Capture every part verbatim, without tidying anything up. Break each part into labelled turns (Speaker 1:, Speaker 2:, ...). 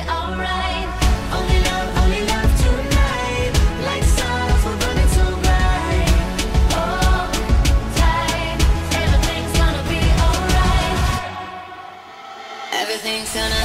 Speaker 1: alright. Only love, only love tonight. Like stars, we're burning so bright. Hold tight, everything's gonna be alright. Everything's gonna.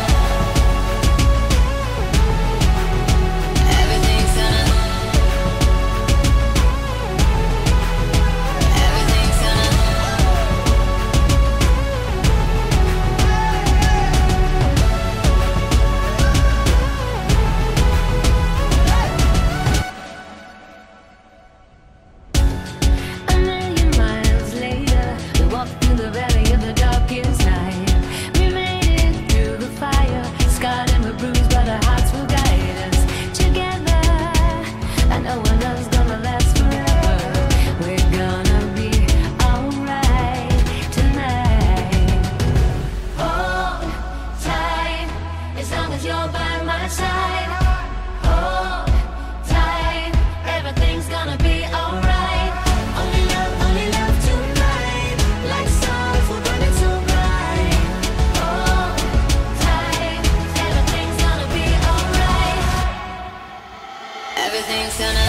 Speaker 2: Through the valley of the darkest night, we made it through the fire, scarred and we're bruised, but our hearts will guide us together. I know our love's gonna last forever. We're gonna be alright tonight.
Speaker 1: Hold tight, as long as you're by my side. Hold tight, everything's gonna be alright. Only love, only love tonight. Like stars, we're burning so bright. Hold tight, everything's gonna be alright.
Speaker 2: Everything's gonna.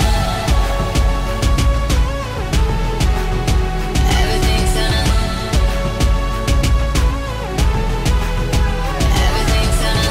Speaker 2: Everything's gonna. Everything's gonna.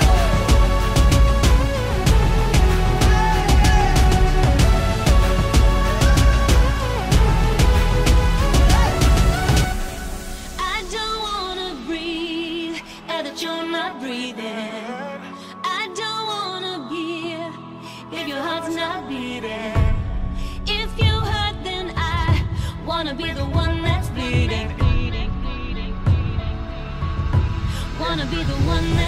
Speaker 1: I don't wanna breathe, and that you're not breathing. I don't wanna hear if your heart's not beating. If you hurt, then I wanna be the one that's bleeding. Wanna be the one that